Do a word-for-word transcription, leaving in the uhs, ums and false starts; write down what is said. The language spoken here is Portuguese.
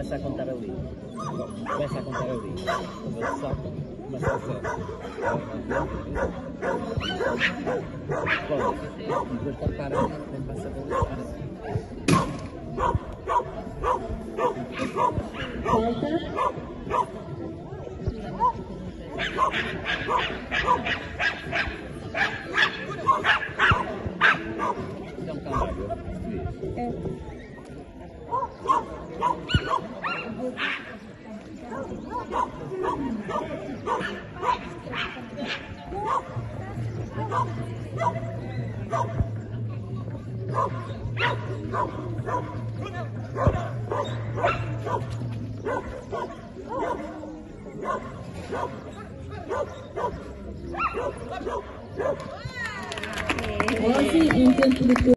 começa a contar ali. Começa a contar ali. Quando ele salta, começa a zero. Bom, depois está parado, tem que passar a voltar. Volta. É um camargo. É. Hoje, em tempo de